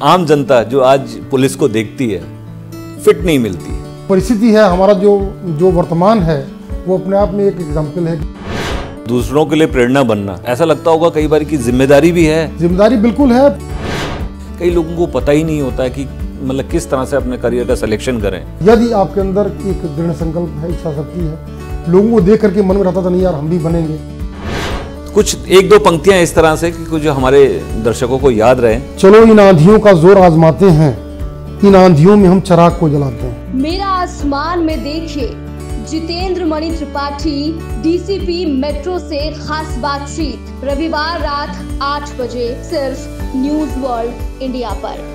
आम जनता जो आज पुलिस को देखती है फिट नहीं मिलती। परिस्थिति है हमारा जो वर्तमान है वो अपने आप में एक एग्जाम्पल है। दूसरों के लिए प्रेरणा बनना, ऐसा लगता होगा कई बार कि जिम्मेदारी भी है। जिम्मेदारी बिल्कुल है। कई लोगों को पता ही नहीं होता है कि मतलब किस तरह से अपने करियर का सिलेक्शन करें। यदि आपके अंदर एक दृढ़ संकल्प है, इच्छा शक्ति है, लोगों को देख करके मन में रहता था नहीं यार हम भी बनेंगे। कुछ एक दो पंक्तियां इस तरह से कि कुछ हमारे दर्शकों को याद रहे। चलो इन आंधियों का जोर आजमाते हैं, इन आंधियों में हम चिराग को जलाते हैं। मेरा आसमान में देखिए, जितेंद्र मणि त्रिपाठी, डीसीपी मेट्रो से खास बातचीत, रविवार रात 8 बजे सिर्फ न्यूज वर्ल्ड इंडिया पर।